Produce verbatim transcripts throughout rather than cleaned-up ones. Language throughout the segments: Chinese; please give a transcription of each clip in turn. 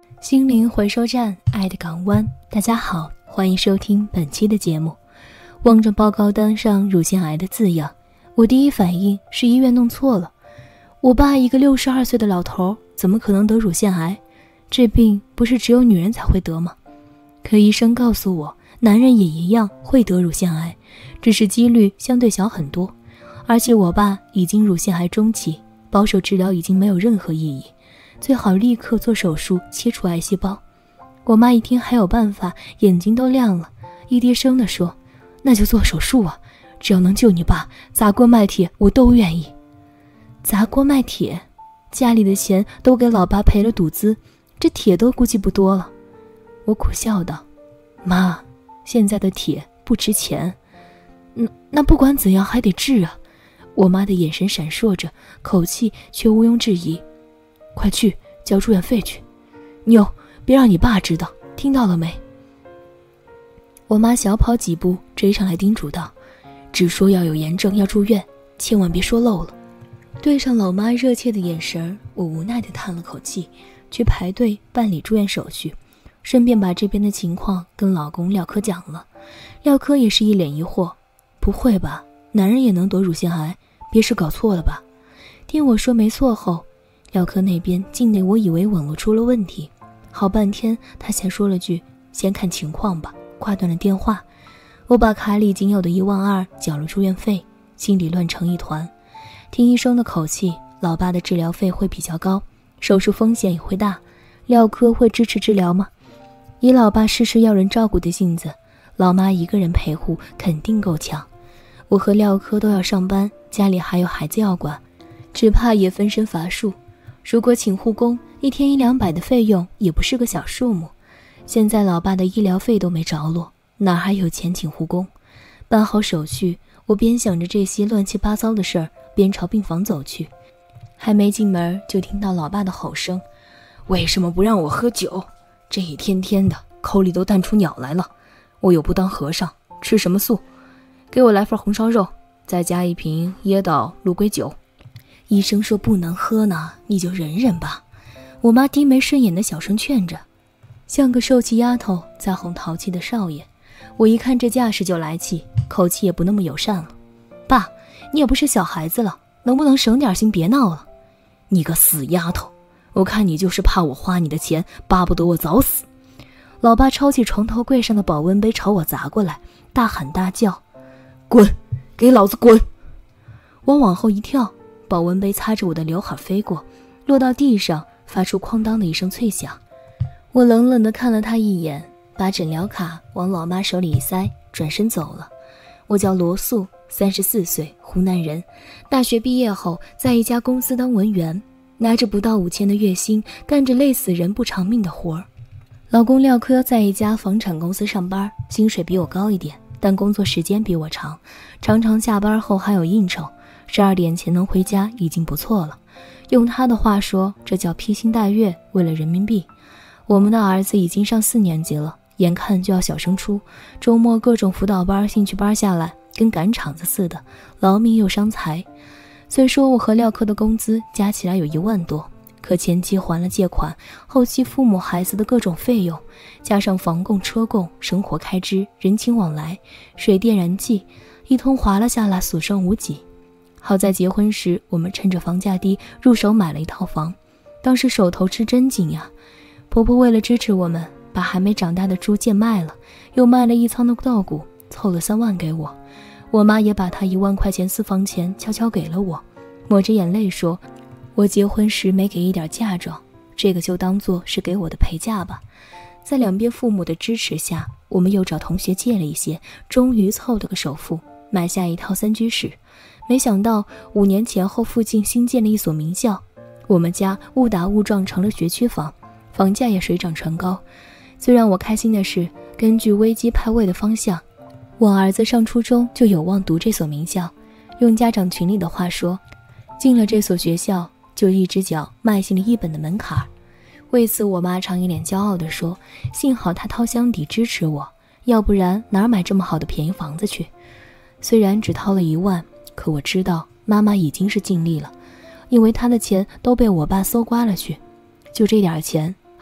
心灵回收站，爱的港湾。大家好，欢迎收听本期的节目。望着报告单上乳腺癌的字样，我第一反应是医院弄错了。我爸一个六十二岁的老头，怎么可能得乳腺癌？这病不是只有女人才会得吗？可医生告诉我，男人也一样会得乳腺癌，只是几率相对小很多。而且我爸已经乳腺癌中期，保守治疗已经没有任何意义，最好立刻做手术切除癌细胞。我妈一听还有办法，眼睛都亮了，一低声地说：那就做手术啊，只要能救你爸，砸锅卖铁我都愿意。砸锅卖铁？家里的钱都给老爸赔了赌资，这铁都估计不多了。我苦笑道：妈，现在的铁不值钱。那那不管怎样还得治啊。我妈的眼神闪烁着，口气却毋庸置疑。快去交住院费去，妞，别让你爸知道，听到了没？我妈小跑几步追上来叮嘱道：只说要有炎症要住院，千万别说漏了。对上老妈热切的眼神，我无奈地叹了口气，去排队办理住院手续，顺便把这边的情况跟老公廖科讲了。廖科也是一脸疑惑：不会吧，男人也能得乳腺癌？别是搞错了吧？听我说没错后，廖科那边境内我以为网络出了问题，好半天他才说了句先看情况吧，挂断了电话。我把卡里仅有的一万二缴了住院费，心里乱成一团。听医生的口气，老爸的治疗费会比较高，手术风险也会大。廖科会支持治疗吗？以老爸事事要人照顾的性子，老妈一个人陪护肯定够呛。我和廖科都要上班，家里还有孩子要管，只怕也分身乏术。如果请护工，一天一两百的费用也不是个小数目。现在老爸的医疗费都没着落，哪还有钱请护工？办好手续，我边想着这些乱七八糟的事儿，边朝病房走去。还没进门，就听到老爸的吼声：为什么不让我喝酒？这一天天的，口里都淡出鸟来了。我又不当和尚，吃什么素？给我来份红烧肉，再加一瓶椰岛鹿龟酒。医生说不能喝呢，你就忍忍吧。我妈低眉顺眼的小声劝着，像个受气丫头在哄淘气的少爷。我一看这架势就来气，口气也不那么友善了。爸，你也不是小孩子了，能不能省点心，别闹了？你个死丫头，我看你就是怕我花你的钱，巴不得我早死。老爸抄起床头柜上的保温杯朝我砸过来，大喊大叫：滚，给老子滚！我往后一跳，保温杯擦着我的刘海飞过，落到地上，发出哐当的一声脆响。我冷冷地看了他一眼，把诊疗卡往老妈手里一塞，转身走了。我叫罗素，三十四岁，湖南人，大学毕业后在一家公司当文员，拿着不到五千的月薪，干着累死人不偿命的活儿。老公廖科在一家房产公司上班，薪水比我高一点，但工作时间比我长，常常下班后还有应酬，十二点前能回家已经不错了。用他的话说，这叫披星戴月，为了人民币。我们的儿子已经上四年级了，眼看就要小升初，周末各种辅导班、兴趣班下来，跟赶场子似的，劳民又伤财。虽说我和廖科的工资加起来有一万多，可前期还了借款，后期父母孩子的各种费用，加上房供、车供、生活开支、人情往来、水电燃气，一通划了下来，所剩无几。好在结婚时我们趁着房价低入手买了一套房，当时手头吃真紧呀。婆婆为了支持我们，把还没长大的猪贱卖了，又卖了一仓的稻谷，凑了三万给我。我妈也把她一万块钱私房钱悄悄给了我，抹着眼泪说，我结婚时没给一点嫁妆，这个就当做是给我的陪嫁吧。在两边父母的支持下，我们又找同学借了一些，终于凑了个首付，买下一套三居室。没想到五年前后附近新建了一所名校，我们家误打误撞成了学区房，房价也水涨船高。最让我开心的是，根据危机派位的方向，我儿子上初中就有望读这所名校。用家长群里的话说，进了这所学校就一只脚迈进了一本的门槛。为此我妈常一脸骄傲地说，幸好她掏箱底支持我，要不然哪儿买这么好的便宜房子去。虽然只掏了一万，可我知道妈妈已经是尽力了，因为她的钱都被我爸搜刮了去，就这点钱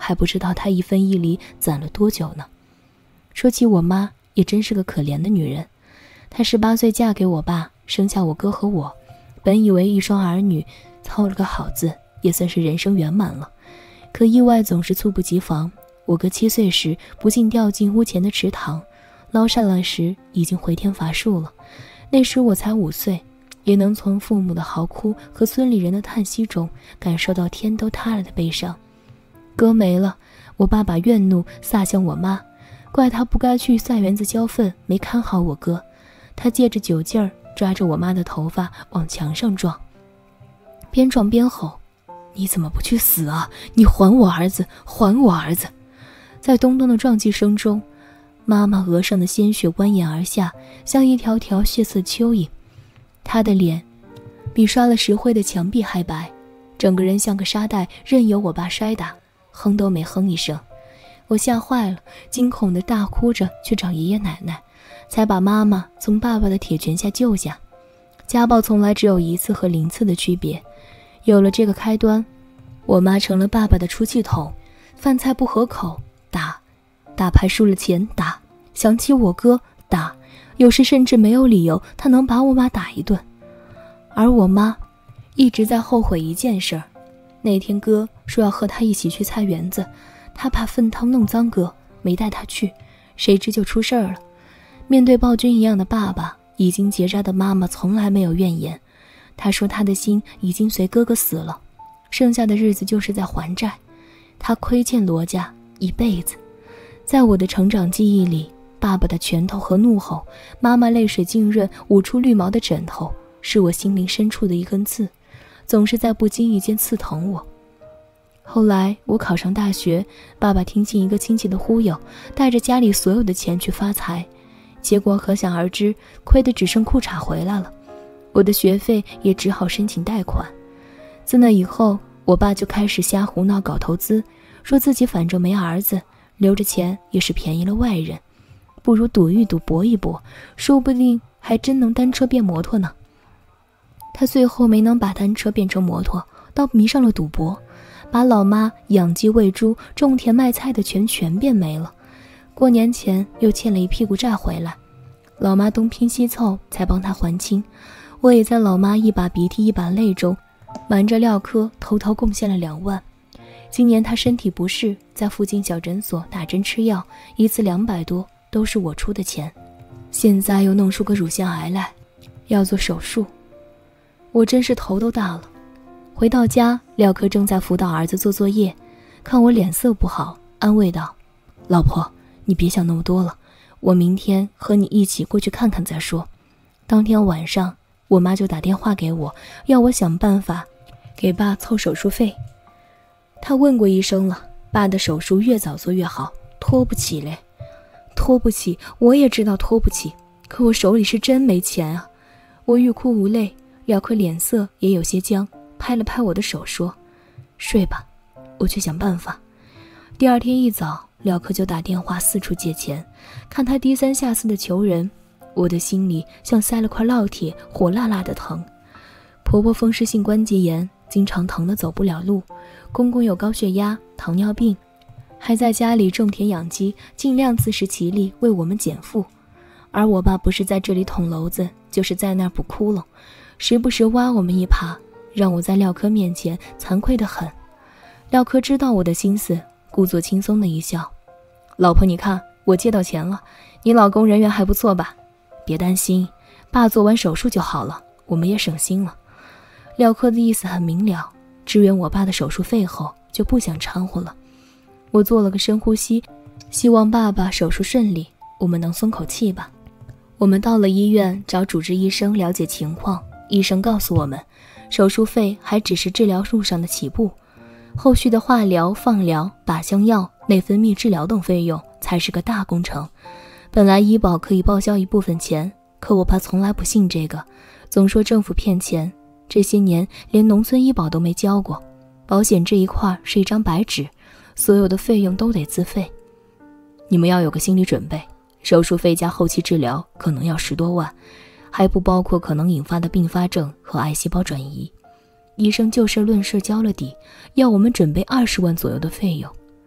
还不知道她一分一厘攒了多久呢。说起我妈，也真是个可怜的女人。她十八岁嫁给我爸，生下我哥和我，本以为一双儿女凑了个好字，也算是人生圆满了。可意外总是猝不及防，我哥七岁时不幸掉进屋前的池塘，捞上来时已经回天乏术了。那时我才五岁，也能从父母的嚎哭和村里人的叹息中感受到天都塌了的悲伤。哥没了，我爸把怨怒撒向我妈，怪她不该去菜园子浇粪，没看好我哥。他借着酒劲儿抓着我妈的头发往墙上撞，边撞边吼：你怎么不去死啊，你还我儿子，还我儿子。在咚咚的撞击声中，妈妈额上的鲜血蜿蜒而下，像一条条血色蚯蚓。她的脸比刷了石灰的墙壁还白，整个人像个沙袋，任由我爸摔打，哼都没哼一声。我吓坏了，惊恐地大哭着去找爷爷奶奶，才把妈妈从爸爸的铁拳下救下。家暴从来只有一次和零次的区别，有了这个开端，我妈成了爸爸的出气筒，饭菜不合口打，打牌输了钱打，想起我哥打，有时甚至没有理由，她能把我妈打一顿。而我妈一直在后悔一件事儿，那天哥说要和她一起去菜园子，她怕粪汤弄脏哥，没带他去，谁知就出事儿了。面对暴君一样的爸爸，已经结扎的妈妈从来没有怨言。她说她的心已经随哥哥死了，剩下的日子就是在还债。她亏欠罗家一辈子。在我的成长记忆里，爸爸的拳头和怒吼，妈妈泪水浸润捂出绿毛的枕头，是我心灵深处的一根刺，总是在不经意间刺疼我。后来我考上大学，爸爸听信一个亲戚的忽悠，带着家里所有的钱去发财，结果可想而知，亏得只剩裤衩回来了。我的学费也只好申请贷款。自那以后，我爸就开始瞎胡闹搞投资，说自己反正没儿子，留着钱也是便宜了外人，不如赌一赌搏一搏，说不定还真能单车变摩托呢。他最后没能把单车变成摩托，倒迷上了赌博，把老妈养鸡喂猪种田卖菜的钱全变没了。过年前又欠了一屁股债回来，老妈东拼西凑才帮他还清。我也在老妈一把鼻涕一把泪中，瞒着廖科偷偷贡献了两万。今年他身体不适，在附近小诊所打针吃药，一次两百多，都是我出的钱。现在又弄出个乳腺癌来，要做手术，我真是头都大了。回到家，廖科正在辅导儿子做作业，看我脸色不好，安慰道：老婆，你别想那么多了，我明天和你一起过去看看再说。当天晚上，我妈就打电话给我，要我想办法给爸凑手术费。她问过医生了，爸的手术越早做越好，拖不起嘞。拖不起，我也知道拖不起，可我手里是真没钱啊。我欲哭无泪，廖科脸色也有些僵，拍了拍我的手说：睡吧，我去想办法。第二天一早，廖科就打电话四处借钱，看他低三下四的求人，我的心里像塞了块烙铁，火辣辣的疼。婆婆风湿性关节炎，经常疼得走不了路，公公有高血压、糖尿病，还在家里种田养鸡，尽量自食其力为我们减负。而我爸不是在这里捅娄子，就是在那儿补窟窿，时不时挖我们一耙，让我在廖科面前惭愧得很。廖科知道我的心思，故作轻松的一笑：老婆，你看我借到钱了，你老公人缘还不错吧？别担心，爸做完手术就好了，我们也省心了。廖科的意思很明了，支援我爸的手术费后就不想掺和了。我做了个深呼吸，希望爸爸手术顺利，我们能松口气吧。我们到了医院找主治医生了解情况，医生告诉我们，手术费还只是治疗路上的起步，后续的化疗、放疗、靶向药、内分泌治疗等费用才是个大工程。本来医保可以报销一部分钱，可我爸从来不信这个，总说政府骗钱，这些年连农村医保都没交过，保险这一块是一张白纸，所有的费用都得自费。你们要有个心理准备，手术费加后期治疗可能要十多万，还不包括可能引发的并发症和癌细胞转移。医生就事论事交了底，要我们准备二十万左右的费用。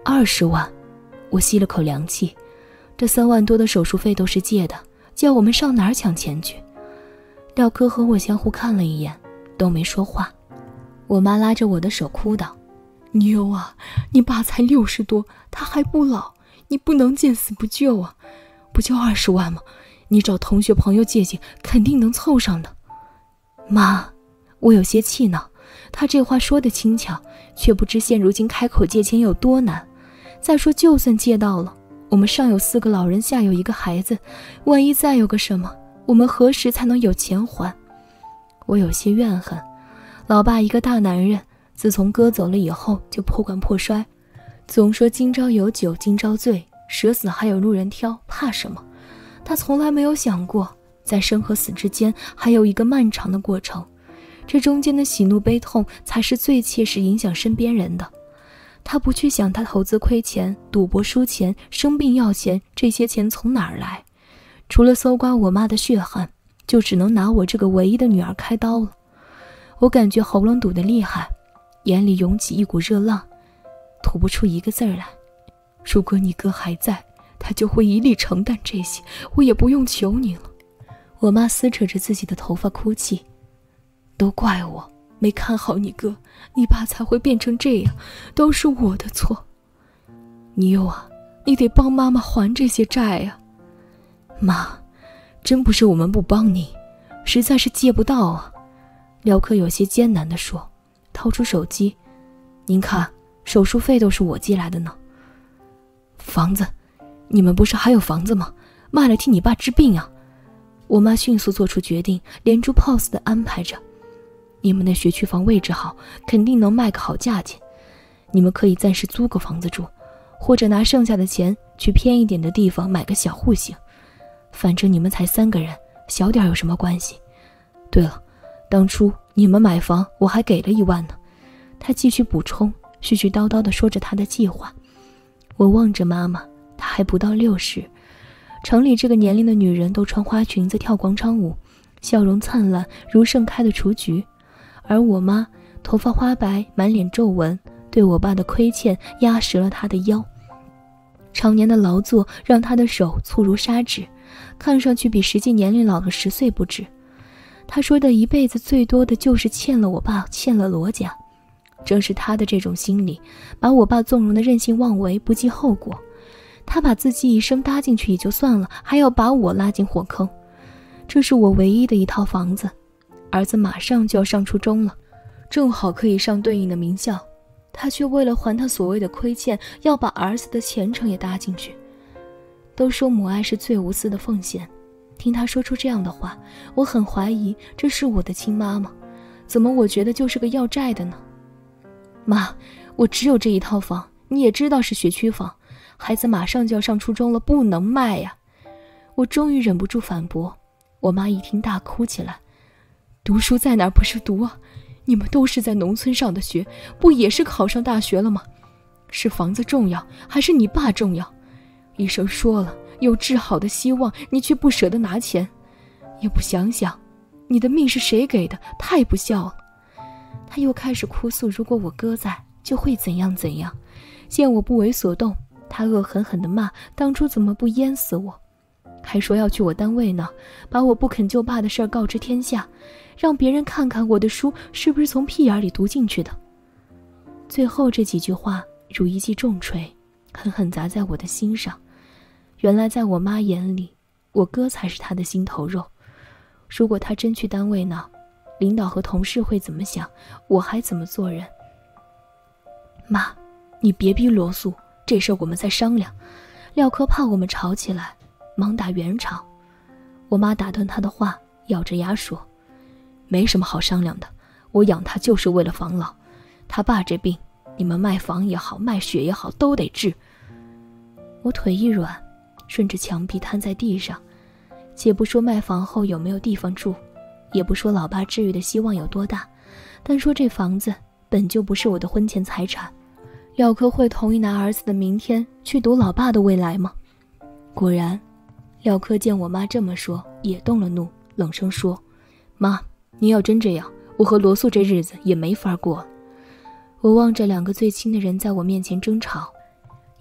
二十万，我吸了口凉气。这三万多的手术费都是借的，叫我们上哪儿抢钱去？廖科和我相互看了一眼，都没说话。我妈拉着我的手哭道：妞啊，你爸才六十多，他还不老，你不能见死不救啊！不就二十万吗？你找同学朋友借借，肯定能凑上的。妈，我有些气恼，他这话说得轻巧，却不知现如今开口借钱有多难。再说就算借到了，我们上有四个老人，下有一个孩子，万一再有个什么，我们何时才能有钱还？我有些怨恨，老爸一个大男人，自从哥走了以后就破罐破摔，总说今朝有酒今朝醉，舍死还有路人挑，怕什么？他从来没有想过，在生和死之间还有一个漫长的过程，这中间的喜怒悲痛才是最切实影响身边人的。他不去想他投资亏钱、赌博输钱、生病要钱，这些钱从哪儿来？除了搜刮我妈的血汗，就只能拿我这个唯一的女儿开刀了。我感觉喉咙堵得厉害，眼里涌起一股热浪，吐不出一个字来。如果你哥还在，他就会一力承担这些，我也不用求你了。我妈撕扯着自己的头发哭泣，都怪我没看好你哥，你爸才会变成这样，都是我的错。妞啊，你得帮妈妈还这些债啊。妈，真不是我们不帮你，实在是借不到啊。廖科有些艰难地说，掏出手机，您看，手术费都是我寄来的呢。房子，你们不是还有房子吗？卖了替你爸治病啊。我妈迅速做出决定，连珠炮似的安排着。你们的学区房位置好，肯定能卖个好价钱。你们可以暂时租个房子住，或者拿剩下的钱去偏一点的地方买个小户型。反正你们才三个人，小点有什么关系？对了，当初你们买房我还给了一万呢。他继续补充，絮絮叨叨地说着他的计划。我望着妈妈，她还不到六十，城里这个年龄的女人都穿花裙子跳广场舞，笑容灿烂如盛开的雏菊，而我妈头发花白，满脸皱纹，对我爸的亏欠压实了她的腰。常年的劳作让她的手粗如砂纸，看上去比实际年龄老了十岁不止。她说的一辈子最多的就是欠了我爸，欠了罗家。正是她的这种心理，把我爸纵容的任性妄为，不计后果。他把自己一生搭进去也就算了，还要把我拉进火坑。这是我唯一的一套房子，儿子马上就要上初中了，正好可以上对应的名校。他却为了还他所谓的亏欠，要把儿子的前程也搭进去。都说母爱是最无私的奉献，听他说出这样的话，我很怀疑这是我的亲妈妈，怎么我觉得就是个要债的呢？妈，我只有这一套房，你也知道是学区房，孩子马上就要上初中了，不能卖呀。我终于忍不住反驳，我妈一听大哭起来。读书在哪儿不是读啊？你们都是在农村上的学，不也是考上大学了吗？是房子重要，还是你爸重要？医生说了，有治好的希望，你却不舍得拿钱，也不想想，你的命是谁给的？太不孝了。他又开始哭诉，如果我哥在，就会怎样怎样。见我不为所动，他恶狠狠地骂，当初怎么不淹死我？还说要去我单位呢，把我不肯救爸的事儿告知天下，让别人看看我的书是不是从屁眼里读进去的。最后这几句话如一记重锤，狠狠砸在我的心上。原来在我妈眼里，我哥才是她的心头肉。如果他真去单位呢，领导和同事会怎么想？我还怎么做人？妈，你别逼罗素，这事儿我们再商量。廖科怕我们吵起来，忙打圆场。我妈打断他的话，咬着牙说，没什么好商量的，我养他就是为了防老，他爸这病，你们卖房也好，卖血也好，都得治。我腿一软，顺着墙壁瘫在地上。且不说卖房后有没有地方住，也不说老爸治愈的希望有多大，单说这房子本就不是我的婚前财产，廖科会同意拿儿子的明天去赌老爸的未来吗？果然，廖科见我妈这么说，也动了怒，冷声说，妈，你要真这样，我和罗素这日子也没法过了。我望着两个最亲的人在我面前争吵，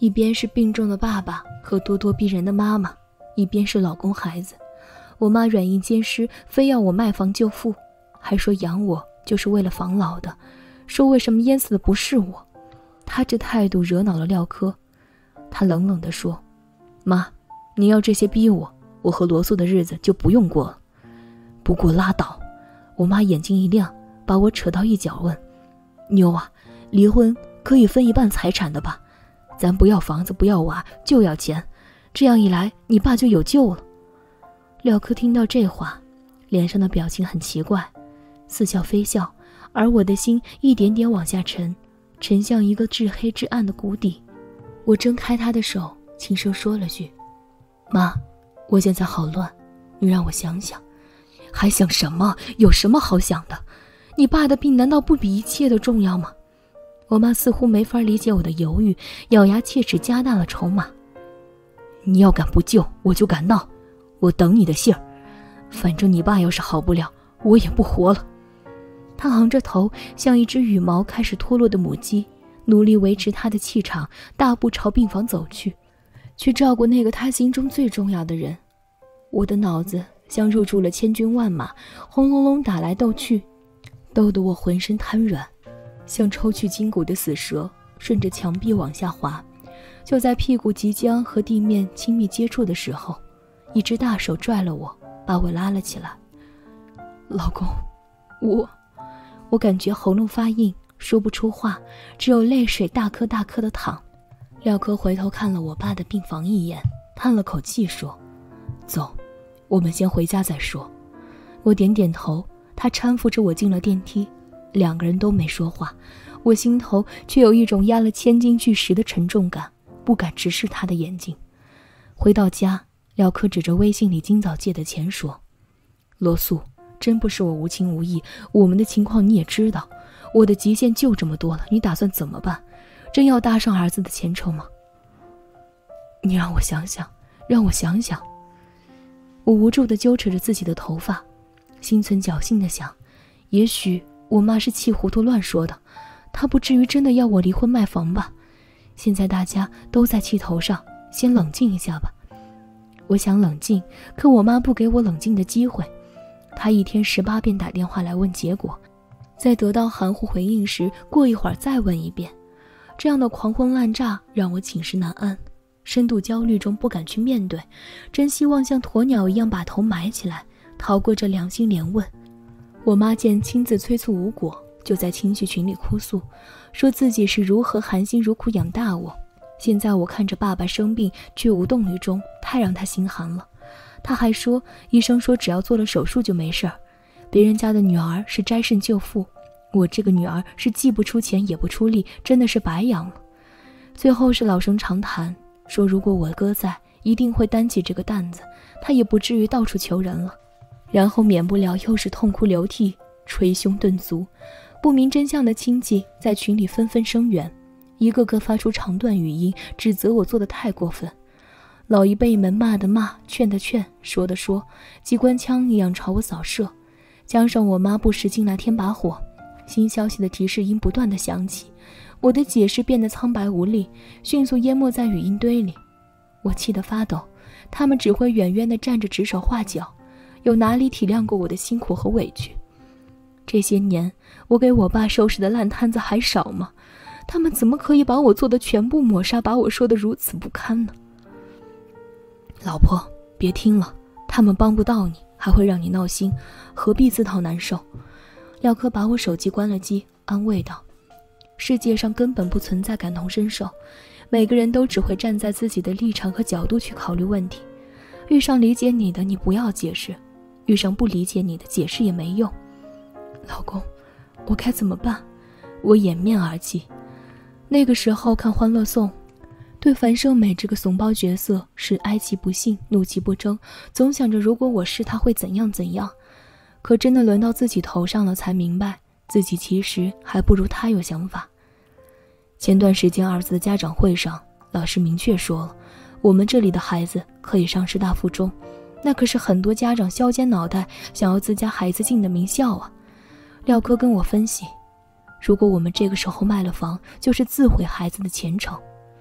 一边是病重的爸爸和咄咄逼人的妈妈，一边是老公孩子。我妈软硬兼施，非要我卖房就富，还说养我就是为了防老的，说为什么淹死的不是我。她这态度惹恼了廖科，他冷冷地说：妈，你要这些逼我，我和罗素的日子就不用过了。不过拉倒。我妈眼睛一亮，把我扯到一角问：妞啊，离婚可以分一半财产的吧？咱不要房子不要娃，就要钱，这样一来你爸就有救了。廖科听到这话，脸上的表情很奇怪，似笑非笑，而我的心一点点往下沉，沉向一个至黑至暗的谷底。我挣开他的手，轻声说了句：妈，我现在好乱，你让我想想。还想什么？有什么好想的？你爸的病难道不比一切都重要吗？我妈似乎没法理解我的犹豫，咬牙切齿加大了筹码。你要敢不救，我就敢闹，我等你的信儿。反正你爸要是好不了，我也不活了。他昂着头，像一只羽毛开始脱落的母鸡，努力维持他的气场，大步朝病房走去，去照顾那个他心中最重要的人。我的脑子像入住了千军万马，轰隆隆打来斗去，斗得我浑身瘫软，像抽去筋骨的死蛇，顺着墙壁往下滑。就在屁股即将和地面亲密接触的时候，一只大手拽了我，把我拉了起来。老公，我我感觉喉咙发硬，说不出话，只有泪水大颗大颗的淌。廖科回头看了我爸的病房一眼，叹了口气说：走，我们先回家再说。我点点头，他搀扶着我进了电梯，两个人都没说话，我心头却有一种压了千斤巨石的沉重感，不敢直视他的眼睛。回到家，廖科指着微信里今早借的钱说：罗素，真不是我无情无义，我们的情况你也知道，我的极限就这么多了，你打算怎么办？真要搭上儿子的前程吗？你让我想想，让我想想。我无助地揪扯着自己的头发，心存侥幸地想，也许我妈是气糊涂乱说的，她不至于真的要我离婚卖房吧。现在大家都在气头上，先冷静一下吧。我想冷静，可我妈不给我冷静的机会，她一天十八遍打电话来问结果，在得到含糊回应时，过一会儿再问一遍。这样的狂轰滥炸让我寝食难安，深度焦虑中不敢去面对，真希望像鸵鸟一样把头埋起来，逃过这良心连问。我妈见亲自催促无果，就在亲戚群里哭诉，说自己是如何含辛茹苦养大我，现在我看着爸爸生病却无动于衷，太让她心寒了。她还说，医生说只要做了手术就没事儿，别人家的女儿是摘肾救父，我这个女儿是既不出钱也不出力，真的是白养了。最后是老生常谈，说如果我哥在，一定会担起这个担子，他也不至于到处求人了。然后免不了又是痛哭流涕，捶胸顿足。不明真相的亲戚在群里纷纷声援，一个个发出长段语音，指责我做得太过分。老一辈们骂的骂，劝的劝，说的说，机关枪一样朝我扫射。加上我妈不时进来添把火，新消息的提示音不断地响起，我的解释变得苍白无力，迅速淹没在语音堆里。我气得发抖，他们只会远远地站着指手画脚，有哪里体谅过我的辛苦和委屈？这些年我给我爸收拾的烂摊子还少吗？他们怎么可以把我做的全部抹杀，把我说得如此不堪呢？老婆，别听了，他们帮不到你，还会让你闹心，何必自讨难受？廖科把我手机关了机，安慰道：世界上根本不存在感同身受，每个人都只会站在自己的立场和角度去考虑问题。遇上理解你的，你不要解释；遇上不理解你的，解释也没用。老公，我该怎么办？我掩面而泣。那个时候看《欢乐颂》，对樊胜美这个怂包角色是哀其不幸，怒其不争，总想着如果我是她会怎样怎样。可真的轮到自己头上了，才明白自己其实还不如她有想法。前段时间儿子的家长会上，老师明确说了，我们这里的孩子可以上师大附中，那可是很多家长削尖脑袋想要自家孩子进的名校啊。廖科跟我分析，如果我们这个时候卖了房，就是自毁孩子的前程。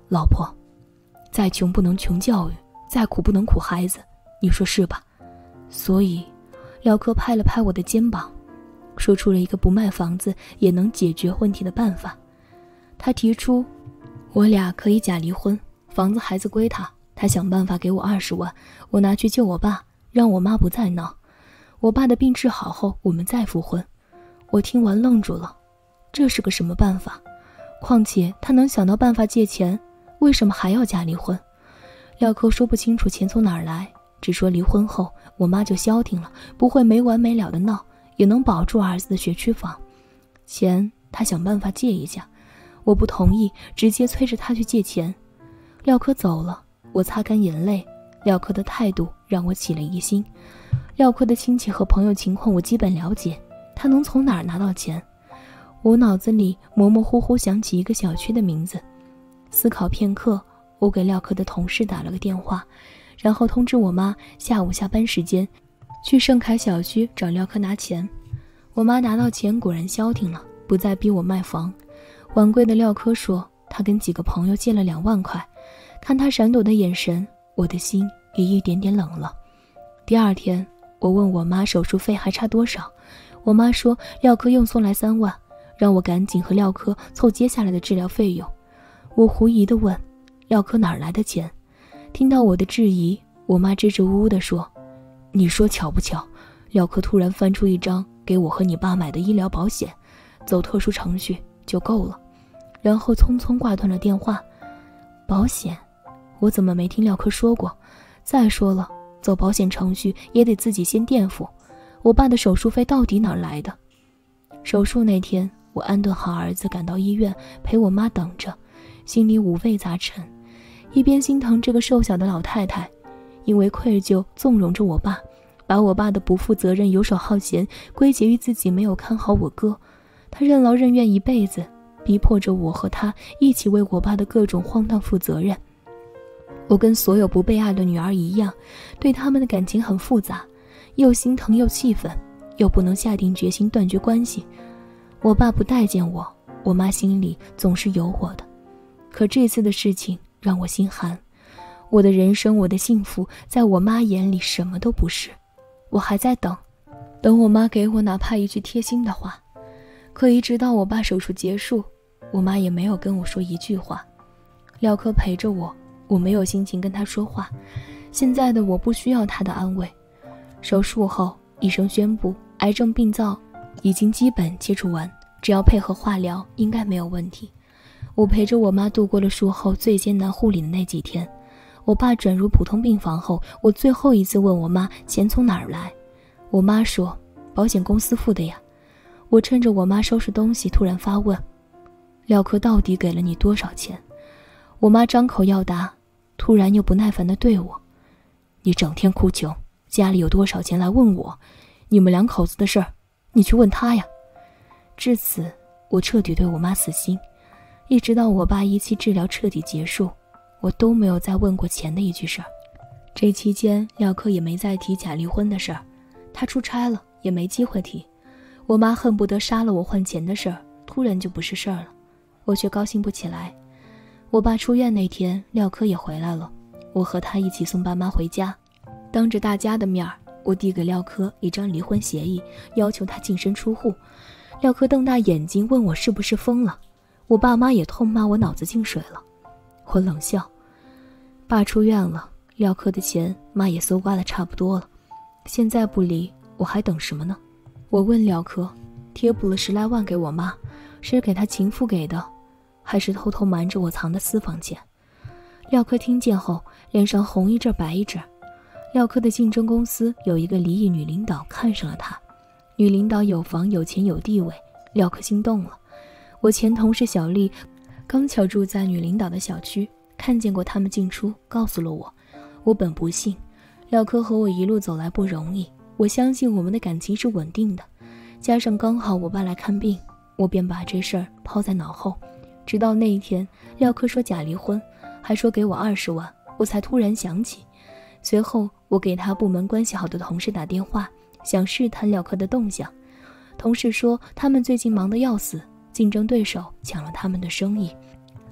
老婆，再穷不能穷教育，再苦不能苦孩子，你说是吧？所以廖科拍了拍我的肩膀，说出了一个不卖房子也能解决问题的办法。他提出我俩可以假离婚，房子孩子归他，他想办法给我二十万，我拿去救我爸，让我妈不再闹。我爸的病治好后，我们再复婚。我听完愣住了，这是个什么办法？况且他能想到办法借钱，为什么还要假离婚？廖科说不清楚钱从哪儿来，只说离婚后我妈就消停了，不会没完没了的闹，也能保住儿子的学区房。钱他想办法借一下，我不同意，直接催着他去借钱。廖科走了，我擦干眼泪，廖科的态度让我起了疑心。廖科的亲戚和朋友情况我基本了解，他能从哪儿拿到钱？我脑子里模模糊糊想起一个小区的名字，思考片刻，我给廖科的同事打了个电话，然后通知我妈下午下班时间去盛凯小区找廖科拿钱。我妈拿到钱果然消停了，不再逼我卖房。晚归的廖科说他跟几个朋友借了两万块，看他闪躲的眼神，我的心也一点点冷了。第二天我问我妈手术费还差多少，我妈说廖科又送来三万，让我赶紧和廖科凑接下来的治疗费用。我狐疑地问廖科哪儿来的钱？听到我的质疑，我妈支支吾吾地说，你说巧不巧，廖科突然翻出一张给我和你爸买的医疗保险，走特殊程序就够了。然后匆匆挂断了电话。保险？我怎么没听廖科说过？再说了，走保险程序也得自己先垫付，我爸的手术费到底哪儿来的？手术那天，我安顿好儿子赶到医院陪我妈等着，心里五味杂陈，一边心疼这个瘦小的老太太，因为愧疚纵容着我爸，把我爸的不负责任游手好闲归结于自己没有看好我哥，他任劳任怨一辈子，逼迫着我和他一起为我爸的各种荒诞负责任。我跟所有不被爱的女儿一样，对他们的感情很复杂，又心疼又气愤，又不能下定决心断绝关系。我爸不待见我，我妈心里总是有我的。可这次的事情让我心寒，我的人生，我的幸福，在我妈眼里什么都不是。我还在等，等我妈给我哪怕一句贴心的话。可一直到我爸手术结束，我妈也没有跟我说一句话。廖科陪着我，我没有心情跟他说话。现在的我不需要他的安慰。手术后，医生宣布癌症病灶已经基本切除完，只要配合化疗，应该没有问题。我陪着我妈度过了术后最艰难护理的那几天。我爸转入普通病房后，我最后一次问我妈钱从哪儿来。我妈说保险公司付的呀。我趁着我妈收拾东西突然发问，廖科到底给了你多少钱？我妈张口要答，突然又不耐烦地对我，你整天哭穷，家里有多少钱来问我？你们两口子的事儿，你去问他呀。至此，我彻底对我妈死心，一直到我爸一期治疗彻底结束，我都没有再问过钱的一句事儿。这期间，廖科也没再提假离婚的事儿，他出差了，也没机会提。我妈恨不得杀了我换钱的事儿，突然就不是事儿了，我却高兴不起来。我爸出院那天，廖科也回来了，我和他一起送爸妈回家。当着大家的面儿，我递给廖科一张离婚协议，要求他净身出户。廖科瞪大眼睛问我是不是疯了，我爸妈也痛骂我脑子进水了。我冷笑，爸出院了，廖科的钱妈也搜刮得差不多了，现在不离，我还等什么呢？我问廖科，贴补了十来万给我妈，是给她情妇给的，还是偷偷瞒着我藏的私房钱？廖科听见后，脸上红一阵白一阵。廖科的竞争公司有一个离异女领导看上了他，女领导有房有钱有地位，廖科心动了。我前同事小丽刚巧住在女领导的小区，看见过他们进出，告诉了我。我本不信，廖科和我一路走来不容易，我相信我们的感情是稳定的，加上刚好我爸来看病，我便把这事儿抛在脑后。直到那一天，廖科说假离婚，还说给我二十万，我才突然想起。随后我给他部门关系好的同事打电话，想试探廖科的动向。同事说他们最近忙得要死，竞争对手抢了他们的生意。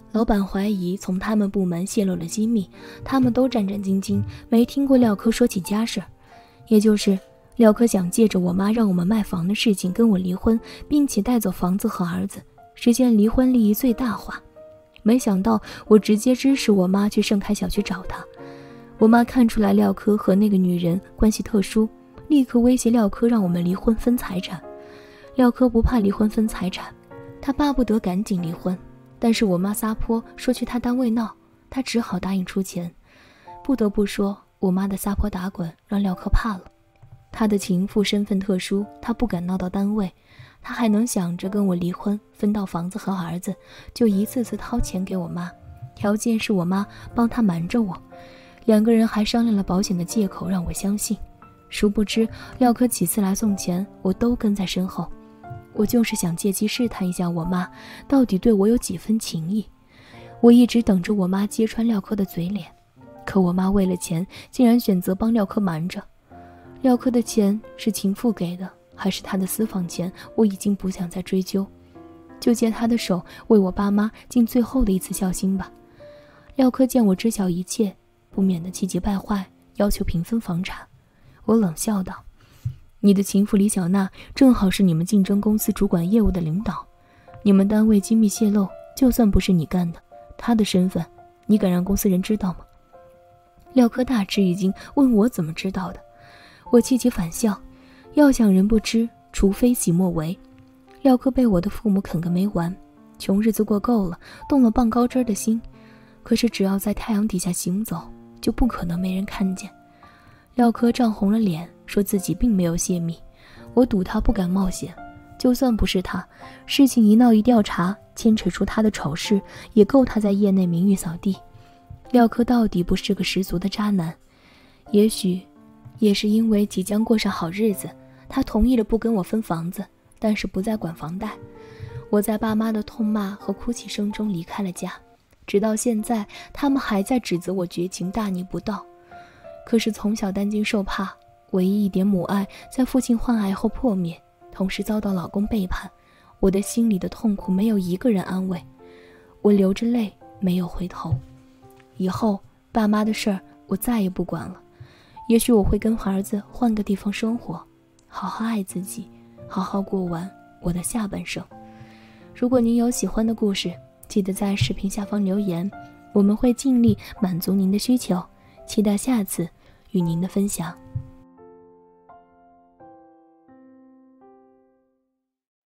老板怀疑从他们部门泄露了机密，他们都战战兢兢，没听过廖科说起家事，也就是廖科想借着我妈让我们卖房的事情跟我离婚，并且带走房子和儿子，实现离婚利益最大化。没想到我直接支持我妈去盛开小区找他。我妈看出来廖科和那个女人关系特殊，立刻威胁廖科让我们离婚分财产。廖科不怕离婚分财产，他巴不得赶紧离婚，但是我妈撒泼说去他单位闹，他只好答应出钱。不得不说，我妈的撒泼打滚让廖科怕了。他的情妇身份特殊，他不敢闹到单位，他还能想着跟我离婚分到房子和儿子，就一次次掏钱给我妈，条件是我妈帮他瞒着我。两个人还商量了保险的借口让我相信，殊不知廖科几次来送钱，我都跟在身后。我就是想借机试探一下我妈到底对我有几分情谊。我一直等着我妈揭穿廖科的嘴脸，可我妈为了钱竟然选择帮廖科瞒着。廖科的钱是情妇给的还是他的私房钱，我已经不想再追究，就借他的手为我爸妈尽最后的一次孝心吧。廖科见我知晓一切，不免得气急败坏，要求平分房产。我冷笑道，你的情妇李小娜正好是你们竞争公司主管业务的领导，你们单位机密泄露，就算不是你干的，她的身份你敢让公司人知道吗？廖科大吃一惊，问我怎么知道的。我气急反笑，要想人不知，除非己莫为。廖科被我的父母啃个没完，穷日子过够了，动了傍高枝的心，可是只要在太阳底下行走，就不可能没人看见。廖科涨红了脸，说自己并没有泄密。我赌他不敢冒险，就算不是他，事情一闹一调查，牵扯出他的丑事，也够他在业内名誉扫地。廖科到底不是个十足的渣男，也许也是因为即将过上好日子，他同意了不跟我分房子，但是不再管房贷。我在爸妈的痛骂和哭泣声中离开了家，直到现在，他们还在指责我绝情大逆不道。可是从小担惊受怕，唯一一点母爱在父亲患癌后破灭，同时遭到老公背叛，我的心里的痛苦没有一个人安慰。我流着泪没有回头。以后爸妈的事儿我再也不管了，也许我会跟儿子换个地方生活，好好爱自己，好好过完我的下半生。如果您有喜欢的故事，记得在视频下方留言，我们会尽力满足您的需求，期待下次与您的分享。